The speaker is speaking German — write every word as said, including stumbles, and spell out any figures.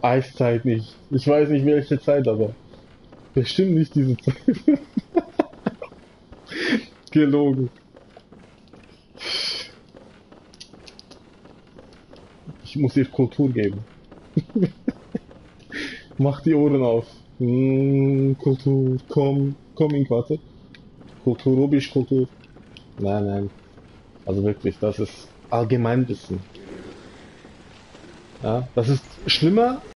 Eiszeit nicht. Ich weiß nicht welche Zeit, aber bestimmt nicht diese Zeit. Gelogen. Ich muss ihr Kultur geben. Mach die Ohren auf. Mm, Kultur, komm, komm in warte. Kultur, Rubisch Kultur. Nein, nein. Also wirklich, das ist Allgemeinwissen. Ja, das ist schlimmer